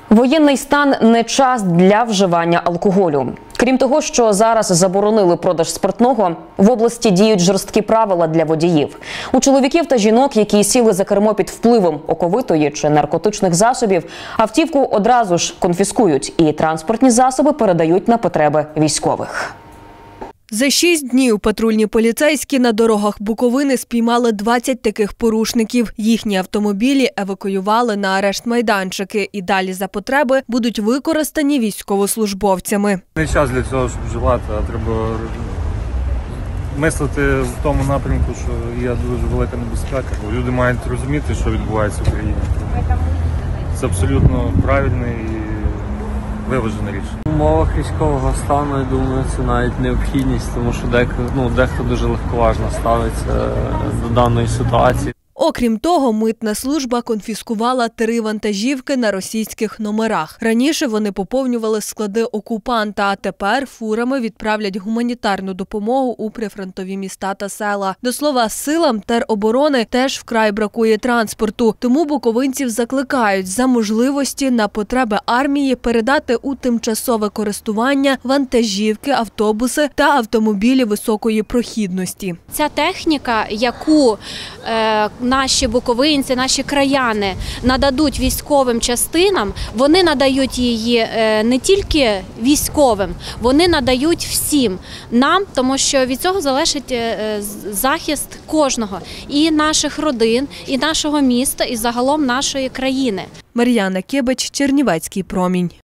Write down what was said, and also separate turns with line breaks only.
Воєнний стан – не час для вживання алкоголю. Крім того, що зараз заборонили продаж спиртного, в області діють жорсткі правила для водіїв. У чоловіків та жінок, які сіли за кермо під впливом оковитої чи наркотичних засобів, автівку одразу ж конфіскують і транспортні засоби передають на потреби військових.
За 6 днів патрульні поліцейські на дорогах Буковини спіймали 20 таких порушників. Їхні автомобілі евакуювали на арешт-майданчики і далі за потреби будуть використані військовослужбовцями.
Не час для цього, щоб вживати, а треба мислити в тому напрямку, що є дуже велика небезпека. Люди мають розуміти, що відбувається в Україні. Це абсолютно правильне і виважене рішення.
В умовах військового стану, я думаю, це навіть необхідність, тому що дехто дуже легковажно ставиться до даної ситуації.
Окрім того, митна служба конфіскувала 3 вантажівки на російських номерах. Раніше вони поповнювали склади окупанта, а тепер фурами відправлять гуманітарну допомогу у прифронтові міста та села. До слова, силам тероборони теж вкрай бракує транспорту, тому буковинців закликають за можливості на потреби армії передати у тимчасове користування вантажівки, автобуси та автомобілі високої прохідності.
Ця техніка, яку наші буковинці, наші краяни нададуть військовим частинам, вони надають її не тільки військовим, вони надають всім нам, тому що від цього залежить захист кожного, і наших родин, і нашого міста, і загалом нашої країни.
Мар'яна Кибич, Чернівецький промінь.